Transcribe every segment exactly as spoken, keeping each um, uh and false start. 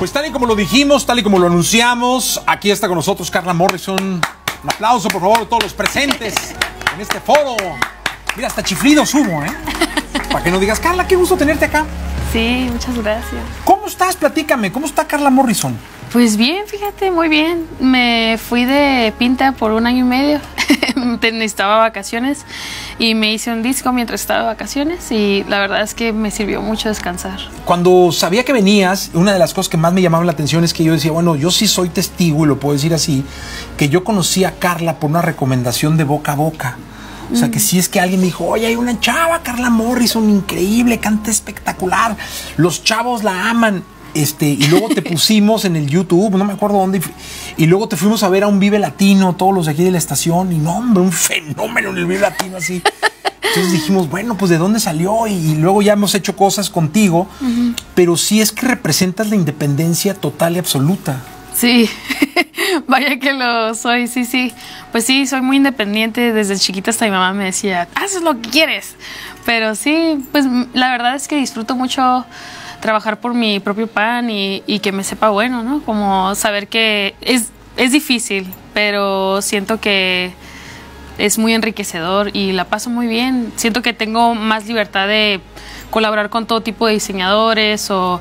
Pues tal y como lo dijimos, tal y como lo anunciamos, aquí está con nosotros Carla Morrison. Un aplauso, por favor, de todos los presentes en este foro. Mira, hasta chiflidos hubo, ¿eh? Para que no digas, Carla, qué gusto tenerte acá. Sí, muchas gracias. ¿Cómo estás? Platícame, ¿cómo está Carla Morrison? Pues bien, fíjate, muy bien. Me fui de pinta por un año y medio. Necesitaba vacaciones y me hice un disco mientras estaba de vacaciones y la verdad es que me sirvió mucho descansar. Cuando sabía que venías, una de las cosas que más me llamaba la atención es que yo decía, bueno, yo sí soy testigo, y lo puedo decir así, que yo conocí a Carla por una recomendación de boca a boca. O sea, que si es que alguien me dijo, oye, hay una chava, Carla Morrison, increíble, canta espectacular, los chavos la aman. Este, y luego te pusimos en el YouTube, no me acuerdo dónde, y luego te fuimos a ver a un Vive Latino, todos los de aquí de la estación, y no, hombre, un fenómeno en el Vive Latino así. Entonces dijimos, bueno, pues de dónde salió, y, y luego ya hemos hecho cosas contigo, uh-huh. Pero sí es que representas la independencia total y absoluta. Sí, vaya que lo soy, sí, sí. Pues sí, soy muy independiente. Desde chiquita hasta mi mamá me decía, haces lo que quieres. Pero sí, pues la verdad es que disfruto mucho trabajar por mi propio pan y, y que me sepa bueno, ¿no? Como saber que es, es difícil, pero siento que es muy enriquecedor y la paso muy bien. Siento que tengo más libertad de colaborar con todo tipo de diseñadores o...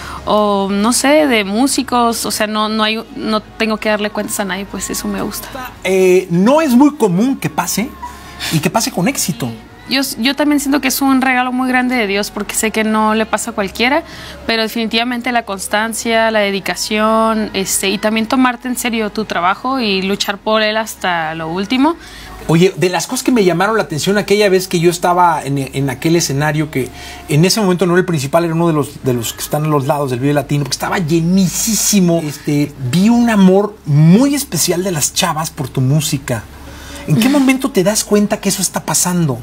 o no sé, de músicos, o sea, no, no, hay, no tengo que darle cuentas a nadie, pues eso me gusta. Eh, no es muy común que pase y que pase con éxito. Yo, yo también siento que es un regalo muy grande de Dios porque sé que no le pasa a cualquiera, pero definitivamente la constancia, la dedicación este, y también tomarte en serio tu trabajo y luchar por él hasta lo último. Oye, de las cosas que me llamaron la atención aquella vez que yo estaba en, en aquel escenario, que en ese momento no era el principal, era uno de los, de los que están a los lados del Vive Latino, que estaba llenísimo. Este, vi un amor muy especial de las chavas por tu música. ¿En qué momento te das cuenta que eso está pasando?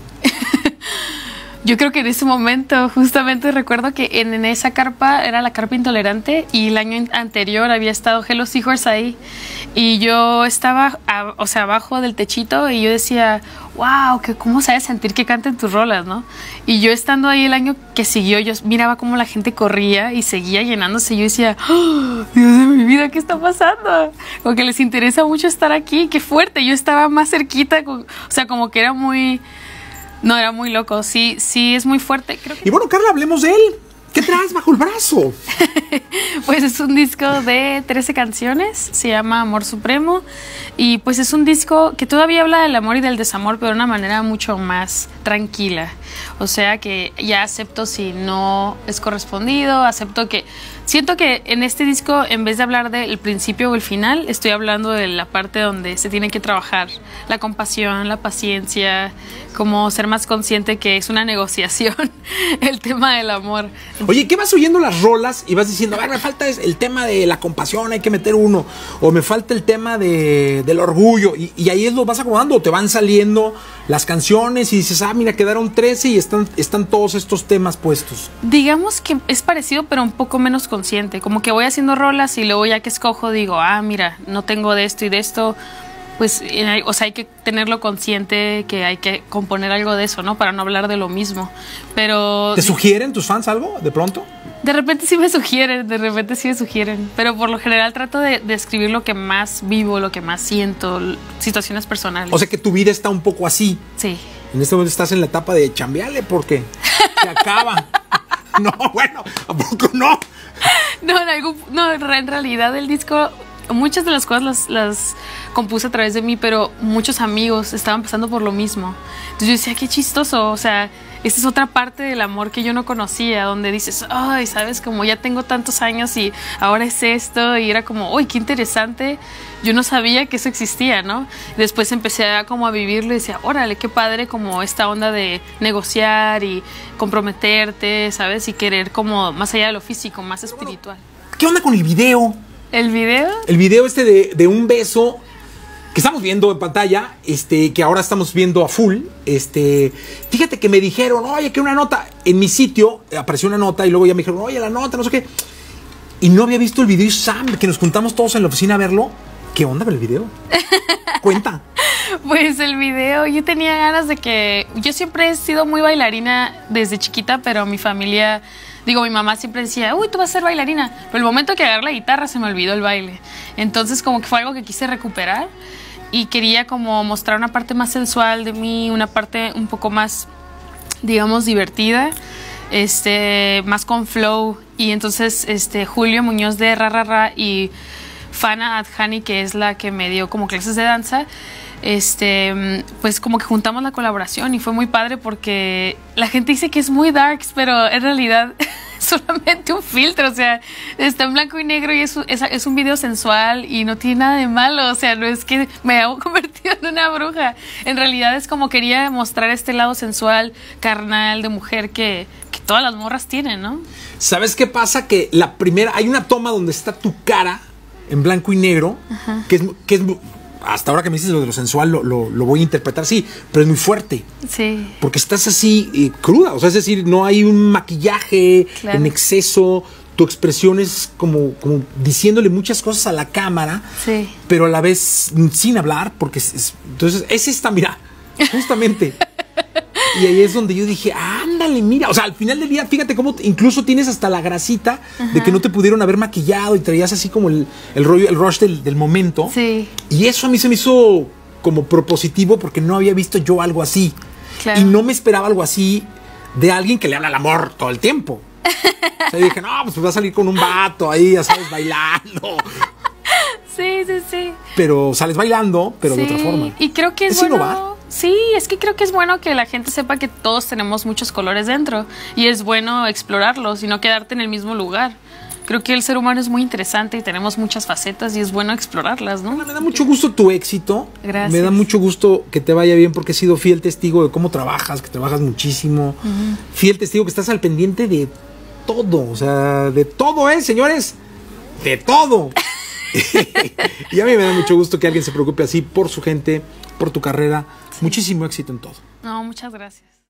Yo creo que en ese momento, justamente recuerdo que en, en esa carpa, era la carpa intolerante, y el año anterior había estado Hello Seahorse ahí, y yo estaba, a, o sea, abajo del techito, y yo decía, wow, que cómo sabes sentir que canten tus rolas, ¿no? Y yo estando ahí el año que siguió, yo miraba cómo la gente corría y seguía llenándose, y yo decía, oh, Dios de mi vida, ¿qué está pasando? Como que les interesa mucho estar aquí, qué fuerte, yo estaba más cerquita, con, o sea, como que era muy... No, era muy loco, sí, sí, es muy fuerte. Creo que... Y bueno, Carla, hablemos de él. ¿Qué traes bajo el brazo? Pues es un disco de trece canciones, se llama Amor Supremo, y pues es un disco que todavía habla del amor y del desamor, pero de una manera mucho más tranquila. O sea que ya acepto si no es correspondido, acepto que... Siento que en este disco, en vez de hablar del principio o el final, estoy hablando de la parte donde se tiene que trabajar la compasión, la paciencia, como ser más consciente que es una negociación, el tema del amor. Oye, ¿qué vas oyendo las rolas y vas diciendo, a ver, me falta el tema de la compasión, hay que meter uno, o me falta el tema de, del orgullo, y, y ahí lo vas acomodando, o te van saliendo las canciones y dices, ah, mira, quedaron trece y están, están todos estos temas puestos? Digamos que es parecido, pero un poco menos consciente, como que voy haciendo rolas y luego ya que escojo digo, ah, mira, no tengo de esto y de esto, pues, eh, o sea, hay que tenerlo consciente que hay que componer algo de eso, ¿no? Para no hablar de lo mismo, pero... ¿Te sugieren tus fans algo, de pronto? De repente sí me sugieren, de repente sí me sugieren, pero por lo general trato de, de escribir lo que más vivo, lo que más siento, situaciones personales. O sea que tu vida está un poco así. Sí. En este momento estás en la etapa de chambearle porque se acaba. No, bueno, ¿a poco no? No, en, algún, no, en realidad el disco, muchas de las cosas las, las compuse a través de mí, pero muchos amigos estaban pasando por lo mismo. Entonces yo decía, qué chistoso, o sea, esta es otra parte del amor que yo no conocía, donde dices, ay, sabes, como ya tengo tantos años y ahora es esto, y era como, uy, qué interesante, yo no sabía que eso existía, ¿no? Después empecé a como a vivirlo y decía, órale, qué padre como esta onda de negociar y comprometerte, ¿sabes? Y querer como más allá de lo físico, más espiritual. ¿Qué onda con el video? ¿El video? El video este de, de un beso que estamos viendo en pantalla, este, que ahora estamos viendo a full. Este, fíjate que me dijeron, oye, que una nota. En mi sitio apareció una nota y luego ya me dijeron, oye, la nota, no sé qué. Y no había visto el video y Sam, que nos juntamos todos en la oficina a verlo. ¿Qué onda con el video? Cuenta. Pues el video, yo tenía ganas de que... Yo siempre he sido muy bailarina desde chiquita, pero mi familia Digo, mi mamá siempre decía, uy, tú vas a ser bailarina. Pero el momento que agarré la guitarra se me olvidó el baile. Entonces como que fue algo que quise recuperar y quería como mostrar una parte más sensual de mí, una parte un poco más, digamos, divertida, este, más con flow. Y entonces este, Julio Muñoz de Ra Ra Ra y Fana Adjani, que es la que me dio como clases de danza, este, pues como que juntamos la colaboración y fue muy padre porque la gente dice que es muy darks, pero en realidad es solamente un filtro, o sea, está en blanco y negro y es, es, es un video sensual y no tiene nada de malo, o sea, no es que me hago convertido en una bruja, en realidad es como quería mostrar este lado sensual, carnal, de mujer que, que todas las morras tienen, ¿no? ¿Sabes qué pasa? Que la primera, hay una toma donde está tu cara en blanco y negro, ajá, que es, que es hasta ahora que me dices lo de lo sensual, lo, lo, lo voy a interpretar, sí, pero es muy fuerte. Sí. Porque estás así eh, cruda, o sea, es decir, no hay un maquillaje claro. en exceso, tu expresión es como, como diciéndole muchas cosas a la cámara, sí, pero a la vez sin hablar, porque es, es, entonces es esta, mira, justamente. Y ahí es donde yo dije, ándale, mira, o sea, al final del día, fíjate cómo incluso tienes hasta la grasita, ajá, de que no te pudieron haber maquillado y traías así como el, el rollo, el rush del, del momento. Sí. Y eso a mí se me hizo como propositivo porque no había visto yo algo así. Claro. Y no me esperaba algo así de alguien que le habla al amor todo el tiempo. O sea, yo dije, no, pues va a salir con un vato ahí, ya sabes, bailando. Sí, sí, sí. Pero sales bailando, pero sí, de otra forma. Y creo que es, es bueno. Innovar. Sí, es que creo que es bueno que la gente sepa que todos tenemos muchos colores dentro y es bueno explorarlos y no quedarte en el mismo lugar. Creo que el ser humano es muy interesante y tenemos muchas facetas y es bueno explorarlas, ¿no? Me da mucho gusto tu éxito. Gracias. Me da mucho gusto que te vaya bien porque he sido fiel testigo de cómo trabajas, que trabajas muchísimo. Uh-huh. Fiel testigo que estás al pendiente de todo, o sea, de todo, ¿eh, señores? De todo. Y a mí me da mucho gusto que alguien se preocupe así por su gente, por tu carrera. Sí. Muchísimo éxito en todo. No, muchas gracias.